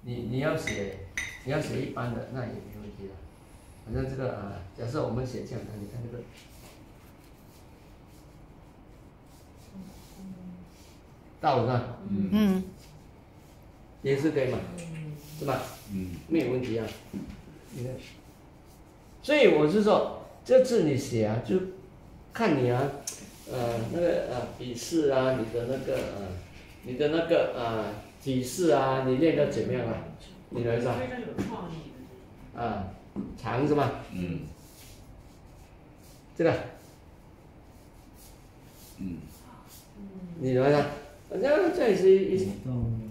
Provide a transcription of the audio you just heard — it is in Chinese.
你要写一般的，那也没问题的。反正这个假设我们写这样的，你看这个。到了是吧？也是可以嘛，是吧？没有问题啊。你看，所以我是说，这次你写啊，就看你啊，那个笔试啊，你的那个体式啊，你练得怎么样啊？你来说。非常有创意的。长是吧？这个。你来说。这也是一